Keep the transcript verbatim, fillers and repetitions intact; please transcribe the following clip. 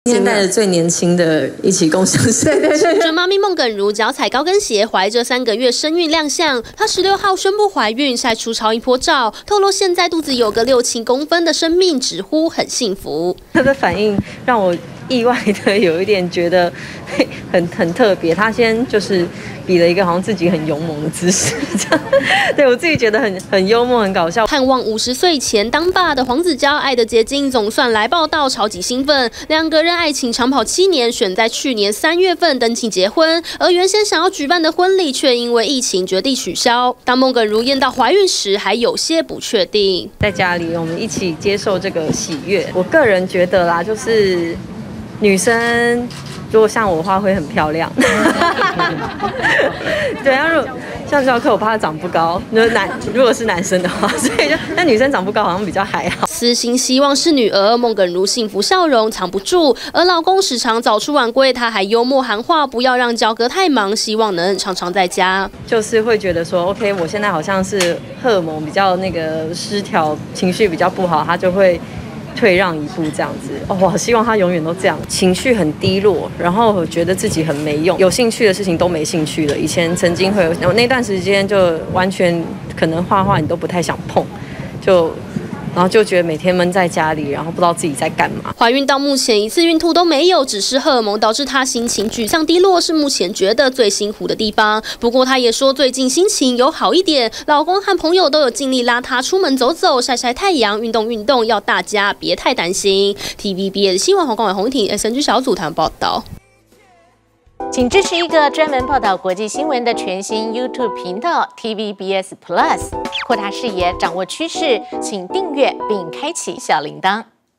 今天带着最年轻的一起共享生日。 对对对。妈咪孟耿如脚踩高跟鞋，怀着三个月身孕亮相。她十六号宣布怀孕，晒出超音波照，透露现在肚子有个六七公分的生命，直呼很幸福。 她的反应让我意外的有一点觉得很很特别。她先就是比了一个好像自己很勇猛的姿势，这样对我自己觉得很很幽默、很搞笑。 盼望五十岁前当爸的黄子佼，爱的结晶总算来报道，超级兴奋。两个人爱情长跑七年，选在去年三月份登记结婚，而原先想要举办的婚礼却因为疫情决定取消。当孟耿如验到怀孕时，还有些不确定。 在家里，我们一起接受这个喜悦。我个人觉得啦，就是女生如果像我的话会很漂亮。对啊，如果像教课我怕他长不高，就是男如果是男生的话，所以就那女生长不高好像比较还好。 私心希望是女儿，孟耿如幸福笑容藏不住，而老公时常早出晚归，她还幽默喊话，不要让焦哥太忙，希望能常常在家。 就是会觉得说 ，OK， 我现在好像是荷尔蒙比较那个失调，情绪比较不好，他就会退让一步这样子。哦，我好希望他永远都这样，情绪很低落，然后我觉得自己很没用，有兴趣的事情都没兴趣了。以前曾经会有，我那段时间就完全可能画画你都不太想碰，就。然后就觉得每天闷在家里，然后不知道自己在干嘛。 怀孕到目前一次孕吐都没有，只是荷尔蒙导致她心情沮丧低落，是目前觉得最辛苦的地方。不过她也说最近心情有好一点，老公和朋友都有尽力拉她出门走走、晒晒太阳、运动运动，要大家别太担心。T V B S 新闻黄光伟、洪婷 S N G 小组谈报道。 请支持一个专门报道国际新闻的全新 YouTube 频道 T V B S Plus， 扩大视野，掌握趋势，请订阅并开启小铃铛。